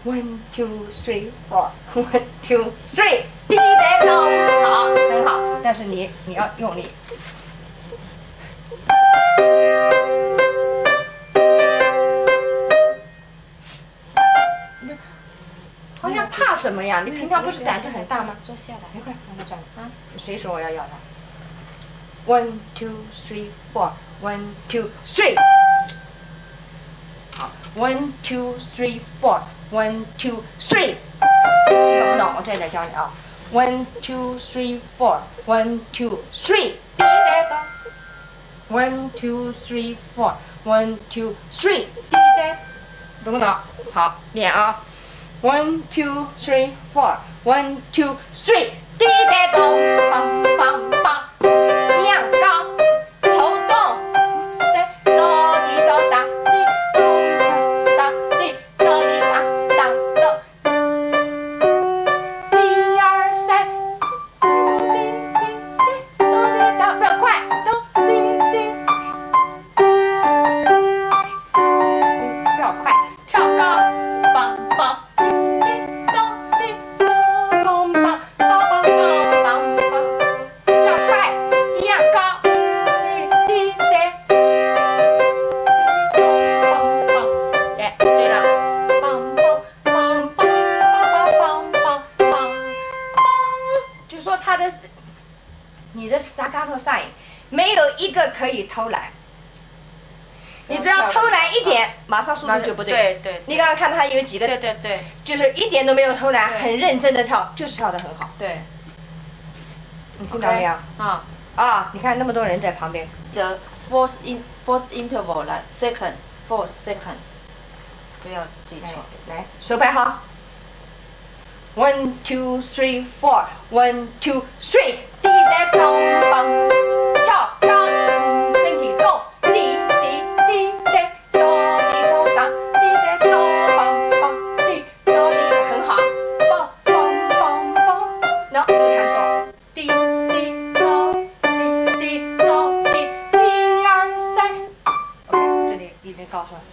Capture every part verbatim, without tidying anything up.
One two three four one two three， 滴答咚，好，很好。但是你你要用力。好像怕什么呀？你平常不是胆子很大吗？ 坐下来， 你快让他站啊！谁说我要要他 ？One two three four one two three。好 ，one two three four one two three。懂不懂？我这再教你啊。One two three four one two three。第一个。One two three four one two three。第一个，懂不懂？好，练啊。One two three four one two three， 滴答咚，梆梆梆，一样高，头动，对，哆滴哆当，滴咚当滴哆滴当当咚，一二三，滴滴滴，哆滴当，不要快，咚滴滴，不要快，跳高，梆梆。你的 staccato sign 没有一个可以偷懒，你只要偷懒一点，马上速度就不对。 对对。 你刚刚看他有几个？ 对对对。就是一点都没有偷懒，很认真的跳，就是跳得很好。 对。 你听到没有？啊啊！你看那么多人在旁边。 The fourth in fourth interval 来 second fourth second， 不要记错。 来，手摆好。One two three four one two three， 滴答咚梆，跳高，身体动，滴滴滴答哆滴哆当，滴答哆梆梆，滴哆滴，很好，梆梆梆梆，然后这个弹手，滴滴哆滴滴哆滴，一二三 ，OK， 这里一定告诉我。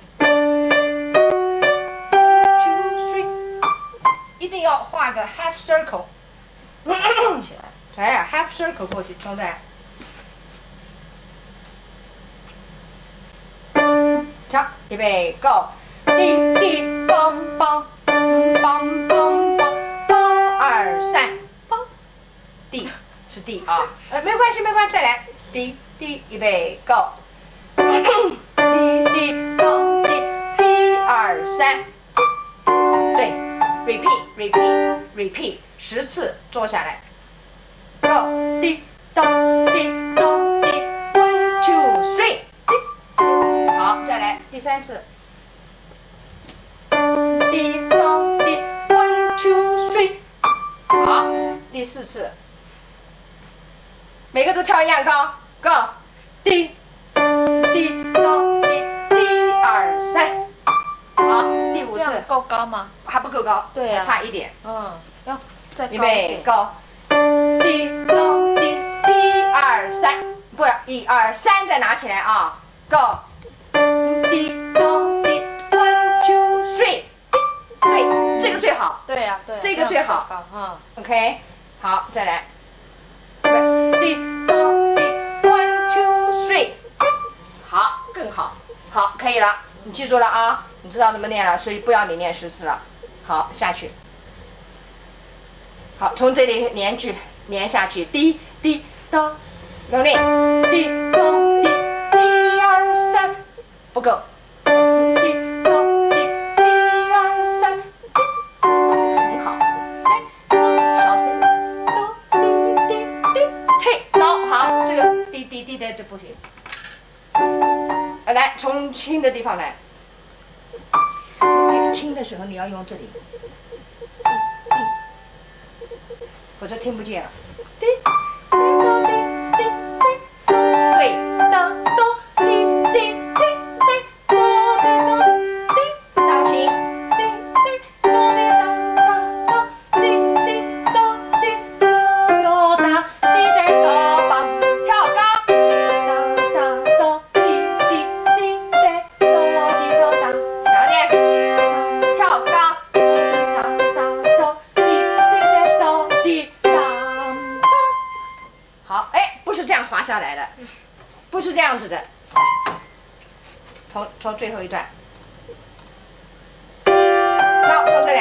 一定要画个 half circle， 起来，来呀 half circle 过去，兄弟。好，预备 go， 滴滴梆梆梆梆梆梆，二三梆，滴是滴啊，呃没关系没关系，再来，滴滴预备 go， 滴滴梆滴，一二三，对。repeat repeat repeat 十次坐下来 ，go 滴咚滴咚滴 one two three 滴，好，再来第三次，滴咚滴 one two three， 好，第四次，每个都跳一样高 ，go 滴滴咚滴，一二三。好，第五次够高吗？ 还不够高， 对呀、啊， 差一点。 嗯，要再高预备 go， 滴咚滴，一二三，不，一二三再拿起来啊 ，go， 滴咚滴 ，one two three， 对，这个最好。 对呀、啊，对、啊， 这个最好。 嗯 ，OK， 好，再来，滴咚滴 ，one two three， 好，更好，好，可以了。你记住了啊，你知道怎么练了，所以不要你练十次了。好，下去。好，从这里连句连下去，滴滴咚，用力，滴咚滴，一二三，不够，滴咚滴，一二三，滴，很好，来，小声，咚滴滴滴，退，咚，好，这个滴滴滴的就不行。来，从轻的地方来。轻的时候你要用这里，否则听不见了。滴滴滴滴滴，对，当咚滴滴滴滴，哆滴哆滴，当心，滴滴哆滴当当当，滴滴哆滴哆哆当，滴滴哆梆，跳高，当当哆滴滴滴滴，哆滴哆当，小点。跳高， 下来的，不是这样子的。从从最后一段，那从这里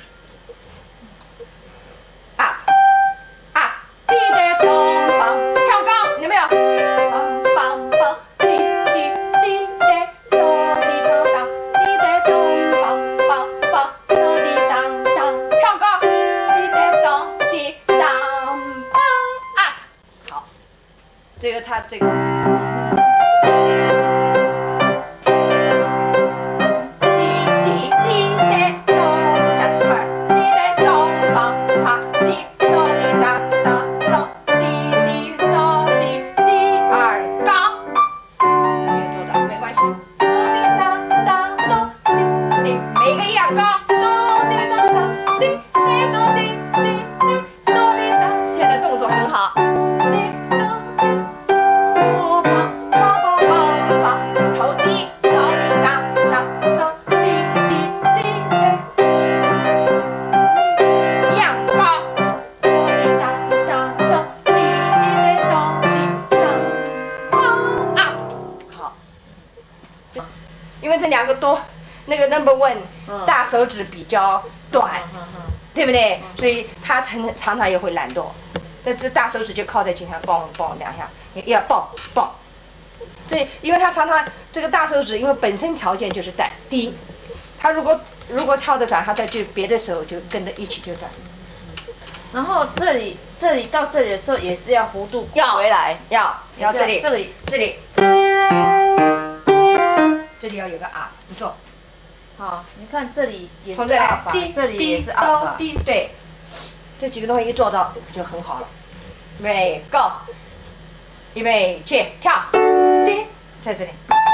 ，up up， 滴答咚梆，跳高，有没有？梆梆梆，滴滴滴答哆滴当当，滴答咚梆梆梆，哆滴当当，跳高，滴答咚滴当梆 up， 好，这个它这个。 两个都，那个 number one、嗯、大手指比较短，嗯嗯嗯、对不对？嗯、所以他常常常也会懒惰，但是大手指就靠在颈上蹦蹦两下，也要蹦蹦。这因为他常常这个大手指，因为本身条件就是短低，他如果如果跳得短，他再就别的手就跟着一起就短。 然后这里这里到这里的时候也是要弧度回来， 要要这里这里这里。这里要有个 up， 你做。 好，你看这里也是 up， 这里也是 up， 对，这几个东西一做到就很好了。预备 ，go， 预备起，跳，叮，在这里。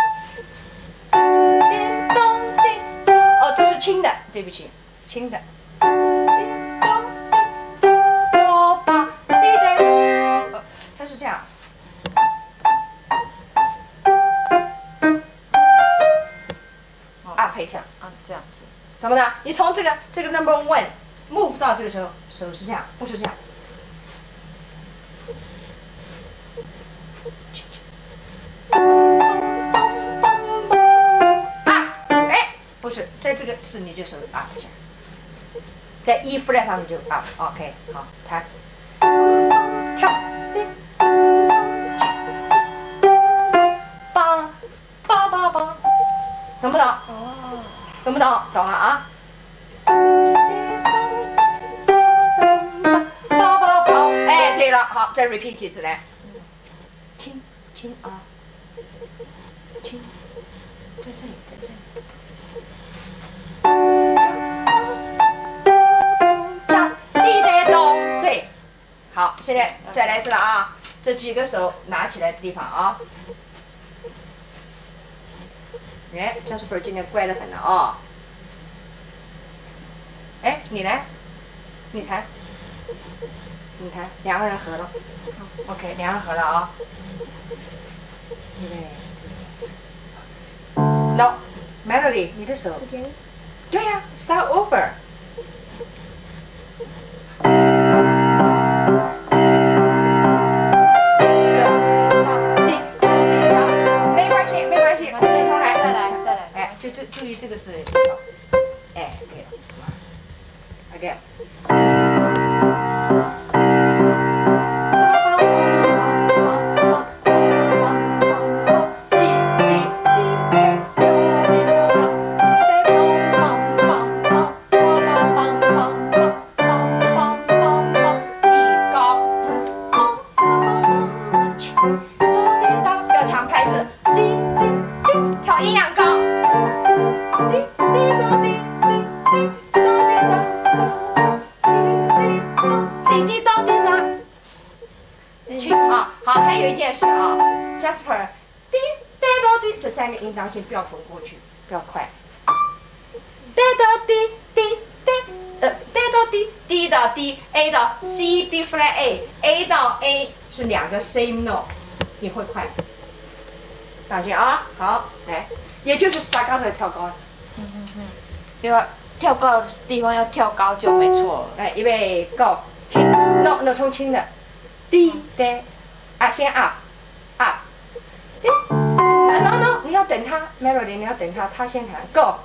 叮咚叮，哦，这是轻的，对不起，轻的。叮咚叮，哆吧滴的，哦，它是这样。 up 一下啊，这样子， 懂不懂？你从这个这个 number one move 到这个时候，手是这样，不是这样。啊，哎，不是，在这个是你就手 up 一下，在 E flat 上面就 up，OK， 好，弹，跳，梆，梆梆梆，懂不懂？ 懂不懂？懂了啊！包包包，哎，对了，好，再 repeat 几次来。轻轻啊，轻，在这里，在这里。滴答咚，对，好，现在再来一次了啊！这几个手拿起来的地方啊。 哎 ，Jasper 今天乖得很了啊！哎，你来，你弹，你弹，两个人合了 ，OK， 两人合了啊！预备 ，No melody， 你的手，对呀 ，Start over。没关系，没关系，我们重来。 就这注意这个字，哎，对了 ，again。要抢拍子，跳一样高。 好，还有一件事啊 ，Jasper， 滴答到滴，这三个音当心不要混过去，不要快。答到滴滴答，呃，答到滴滴到 D，A 到 C，B flat A，A 到 A 是两个 same note， 你会快。当心啊，好，来，也就是 staccato 跳高。嗯嗯嗯， 要跳高的地方要跳高就没错了。 来，预备 ，go， 轻 ，no no 从轻的，滴答。 啊，先 up， 要等他 melody， 你要等他，他先弹 go。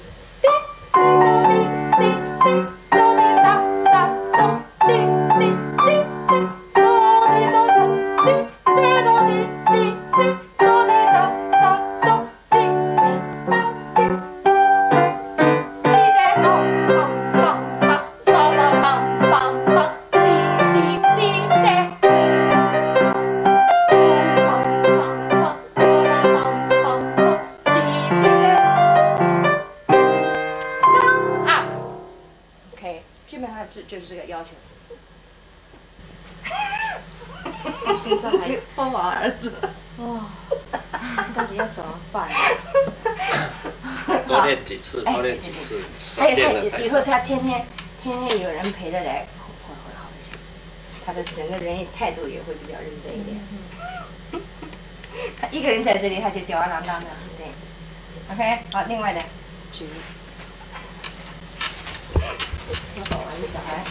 就是这个要求。 现在还帮我儿子。 哇，到底要怎么办？ 多练几次，多练几次， 还有练了他以后他天天天天有人陪着来，会会好一些。他的整个人态度也会比较认真一点。他一个人在这里，他就吊儿郎当的，对。OK， 好，另外的举。挺好玩的小孩。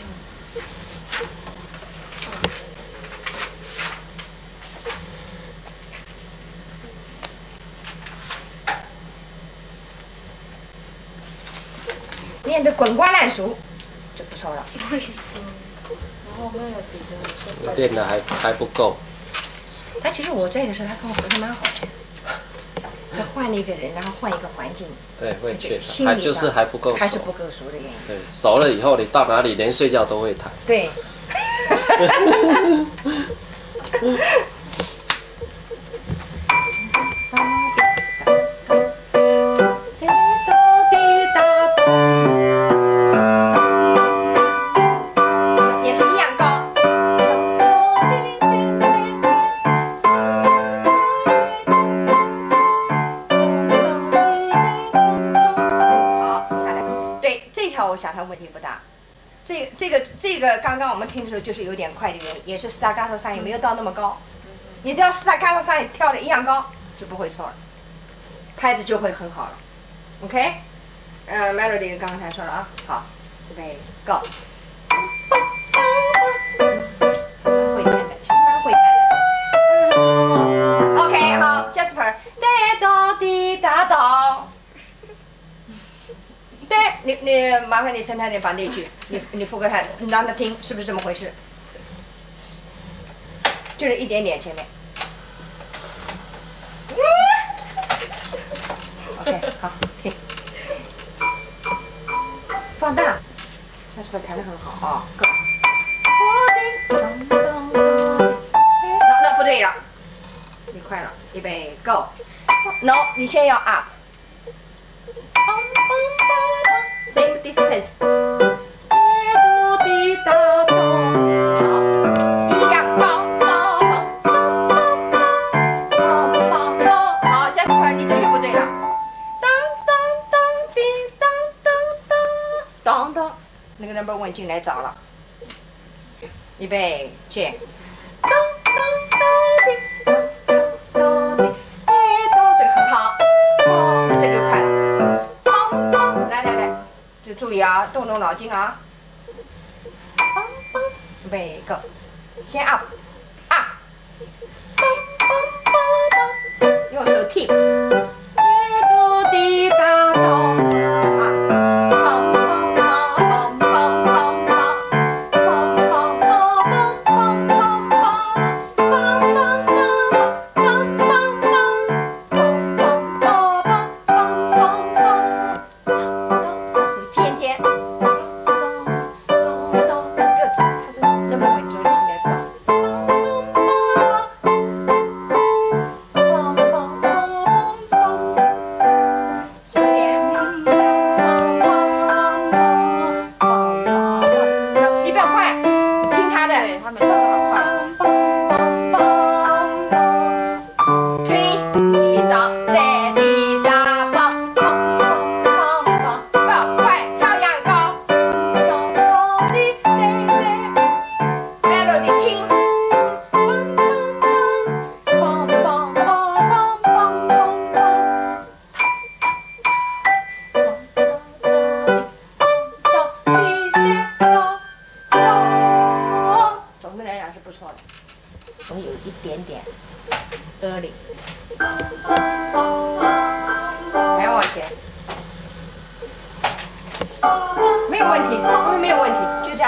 练得滚瓜烂熟，就不错了。 然后没有别的。 我练的还还不够。 他其实我在的时候，他跟我合作蛮好的。他换了一个人，然后换一个环境。 对，会缺少，还就是还不够熟。 还是不够熟的原因。 对，熟了以后，你到哪里连睡觉都会弹。 对。我想他问题不大，这这个这个刚刚我们听的时候就是有点快的原因，也是 staccato 上也没有到那么高，你只要 staccato 上也跳的一样高，就不会错了，拍子就会很好了。OK， 呃 melody 刚才说了啊，好，预备 go。会弹的，相当会弹的。OK， 好 ，Jasper， 哒哆滴哒哆。对你，你麻烦你陈太太把那句，你你复刻他，你让他听，是不是这么回事？就是一点点前面。OK， 好，听。放大，他是不是弹得很好啊 ？Go。那那不对了，你快了，预备 Go。No， 你先要 up。Same distance。好，一样高高好 ，Jasper， 你这又不对了。当当当滴当当当当当，那个 number one 进来找了。预备，见。当当当滴当当当滴，哎当，这个很好。哦，这个又快了。来来来。就注意啊，动动脑筋啊！预备 go， 先 up up， 用手 tip， 滴答咚啊，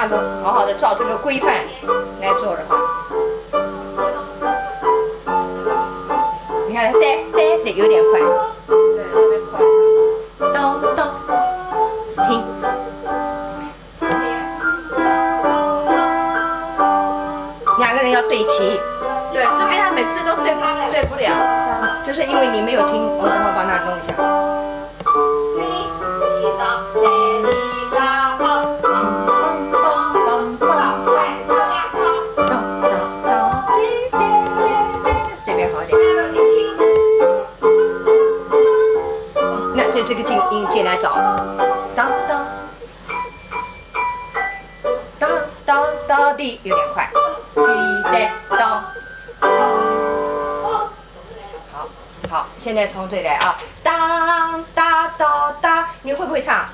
说好好的照这个规范来做的话，你看，对对对，有点快， 对，有点快。 咚咚，停。两个人要对齐。 对，这边他每次都对不对不了， 这是因为你没有听，我等会帮他弄一下。这边好一点。那这这个音音进来找，当当当当当的有点快，滴答当。好，好，现在从这里来啊，当哒哒哒，你会不会唱？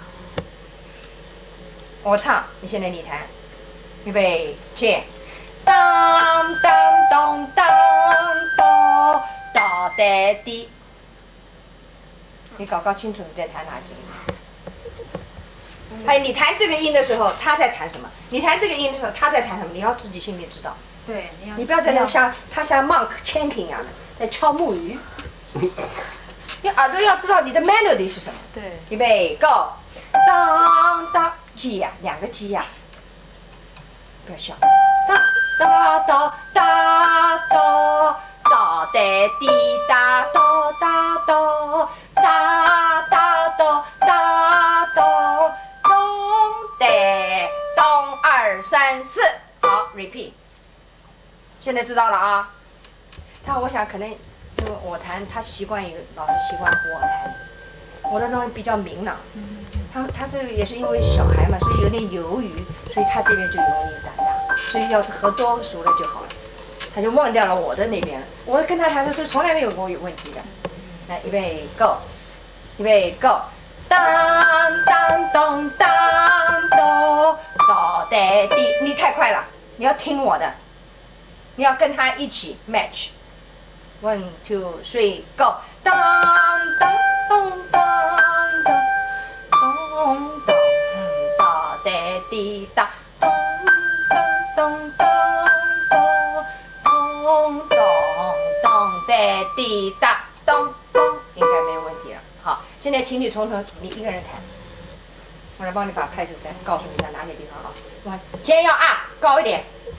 我唱，你现在你弹，预备，起，当当当当当哒哒滴，你搞搞清楚你在弹哪几个音。还有你弹这个音的时候，他在弹什么？你弹这个音的时候，他在弹什么？你要自己心里知道。 对，你要你不要在那像他像 monk 千平一样的在敲木鱼。你耳朵要知道你的 melody 是什么。 对， 预备 go， 当当 G 呀，两个 G 呀，不要笑。哒哒哒哒哒哒哒滴哒哒哒哒哒哒哒哒哒咚得咚二三四，好 repeat。现在知道了啊。他我想可能因为我弹，他习惯于老是习惯和我弹，我的东西比较明朗。他他这个也是因为小孩嘛，所以有点犹豫，所以他这边就容易打架，所以要是和多熟了就好了，他就忘掉了我的那边了。我跟他弹的是从来没有过有问题的。来，预备 go， 预备 go， 当当咚当咚哒哒滴，你太快了，你要听我的，你要跟他一起 match。One two three go， 当当咚当当咚当哒哒滴答，咚当当当咚咚咚咚哒滴答，咚咚，应该没有问题了。好，现在请你从头你一个人弹，我来帮你把拍子再告诉你在哪些地方啊。我先要啊高一点。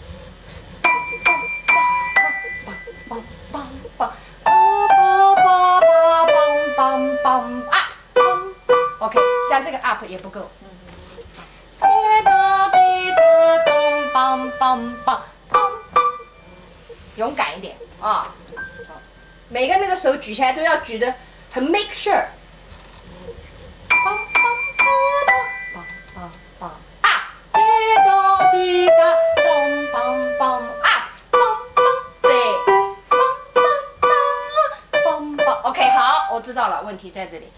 梆梆梆，梆梆梆梆梆啊 ，OK， 像这个 up 也不够。滴答滴答咚梆梆梆梆，勇敢一点啊！每个那个手举起来都要举得很 make sure。梆梆梆梆梆啊！滴答滴答咚梆梆啊！OK， 好，我知道了，问题在这里。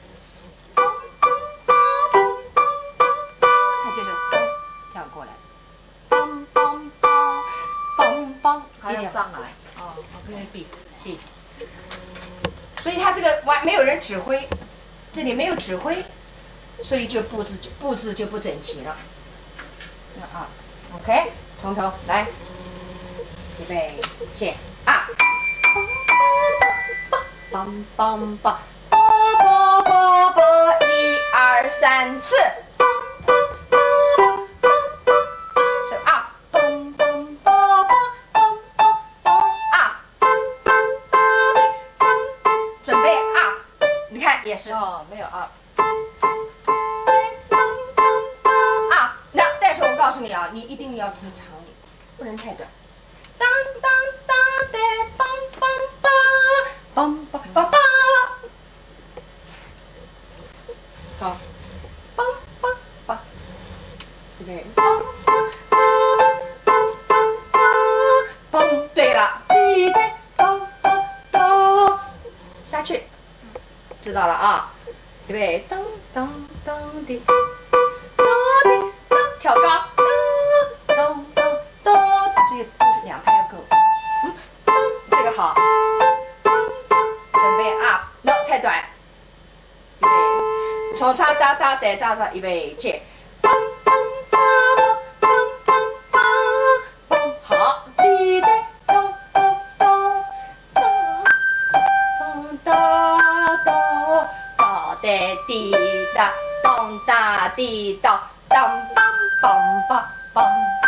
他就是这样过来，梆梆梆梆梆， 还要上来。哦 ，OK B B。所以他这个完没有人指挥，这里没有指挥，所以就布置布置就不整齐了。啊 ，OK， 从头来，预备，起啊！梆梆梆，梆梆梆梆，一二三四，这啊，梆梆梆梆梆梆梆啊，准备啊，你看也是哦，没有啊。 啊，那但是我告诉你啊，你一定要听长音，不能太短。当当当的梆梆梆。梆梆梆梆，好，梆梆梆，预备，梆梆梆梆梆，对了，滴答梆梆梆，下去，知道了啊，预备，当当当的，当的当，跳高，当当当当，这个两拍要够，嗯，这个好。准备啊 ，no 太短，预备，从唱哒哒哒哒哒，预备起，梆梆梆梆梆得滴答咚哒滴答当梆梆梆梆。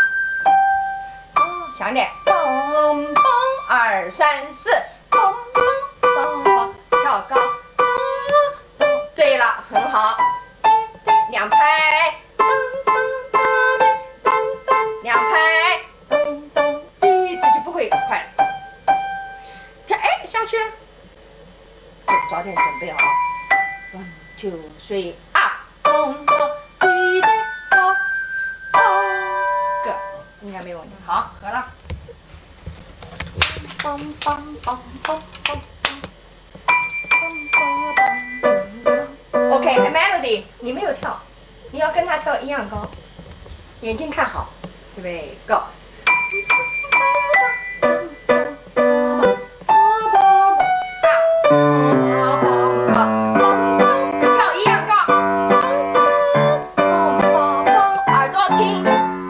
响点，梆梆二三四，梆梆梆梆，跳高。对了，很好，两拍，两拍，咚咚滴，这就不会快了。跳，哎，下去，就早点准备好。One two three up， 咚咚滴答咚咚，个应该没问题。好，合了。梆梆梆梆梆。OK，melody， 你没有跳，你要跟他跳一样高，眼睛看好，预备 ，Go。跳一样高，耳朵听。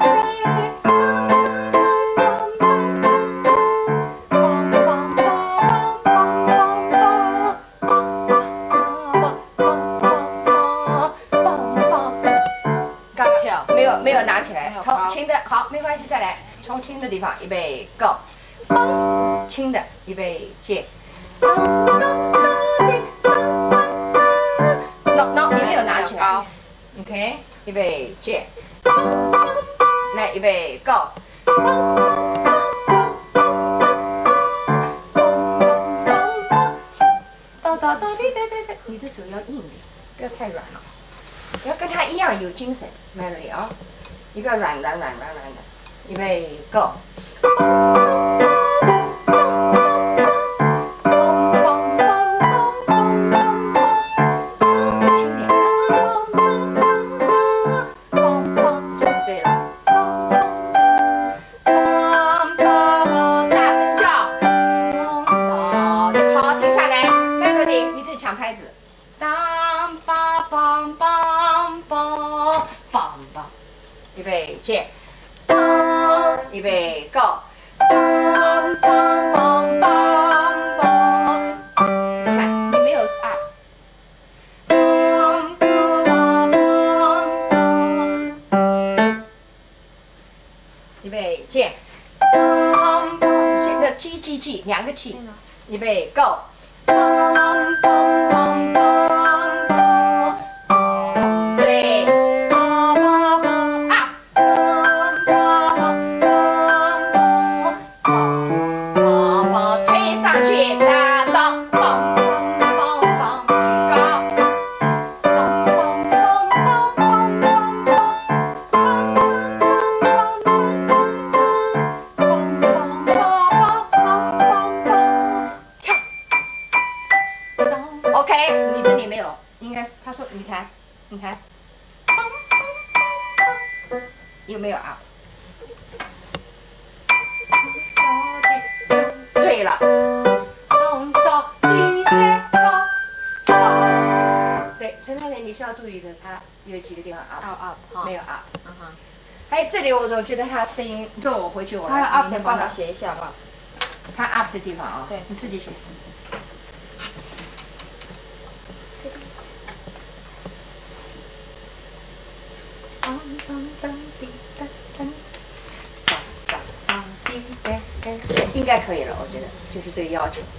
没有拿起来，从轻的好，没关系，再来，从轻的地方，预备 ，Go， 轻的，预备接 ，no no， 你没有拿起来 ，OK， 预备接，来，预备 Go， 哒哒哒滴哒哒哒，你这手要硬点，不要太软了。要跟他一样有精神 ，Mary 啊，一个软软软软软的，预备 Go。轻点，就对了。大声叫，好，停下来 ，Melody， 你自己抢拍子。当梆梆梆梆梆梆，预备起，预备 Go， 梆梆梆梆梆，你看你没有啊，梆梆梆梆，预备起，梆梆，这个 G G G 两个 G， 预备 Go， 梆梆梆梆。有没有啊？对了，咚咚滴答咚。对，陈太太，你需要注意的，他有几个地方啊？啊没有啊。嗯哼。还有这里，我总觉得他声音，这我回去我来。他 up 的帮他写一下吧。他 up 的地方啊，对，你自己写。应该可以了，我觉得就是这个要求。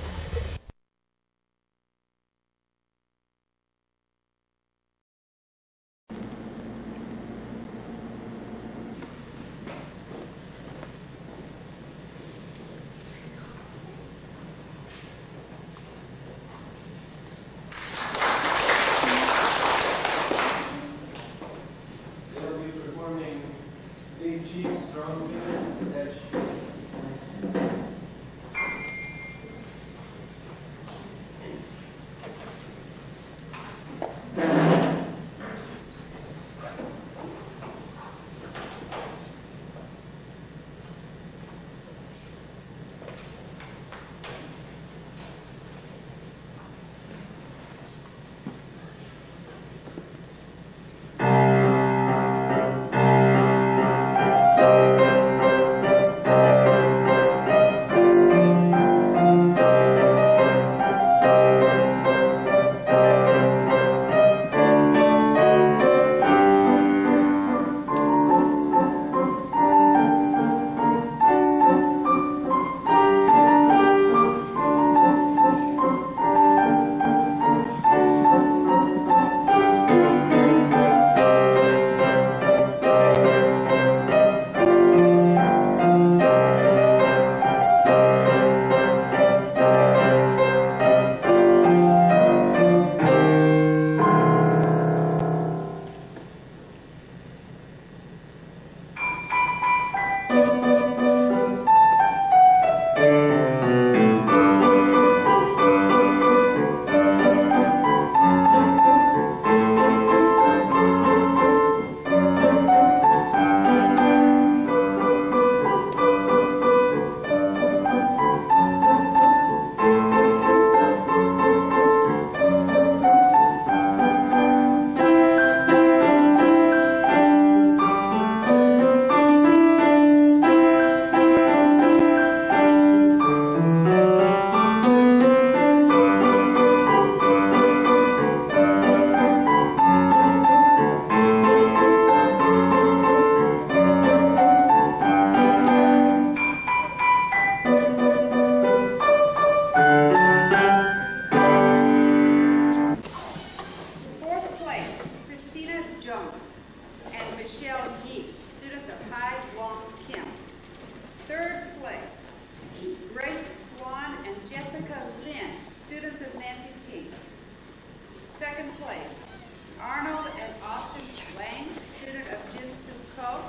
second place, Arnold and Austin Hwang, student of Jin Soo Ko.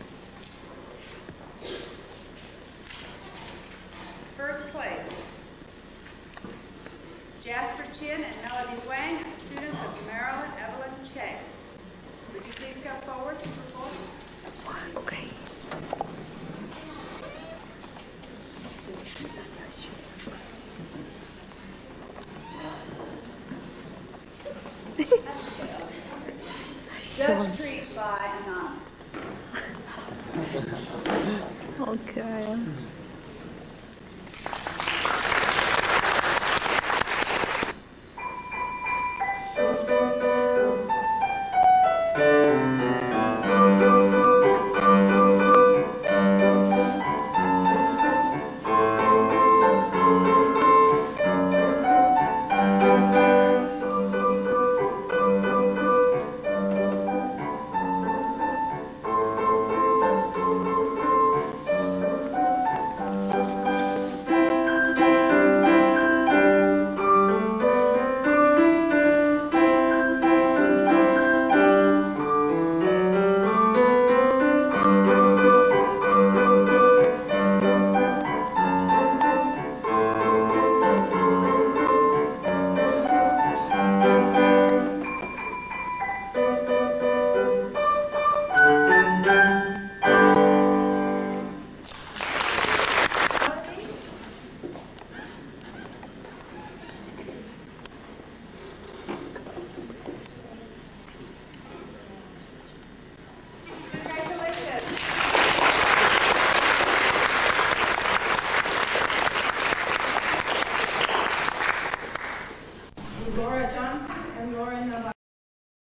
First place, Jasper Chen and Melody Hwang, students of Marilyn Evelyn Chen. Would you please come forward to perform? Wow, great. Judge treat by Anonymous. Okay.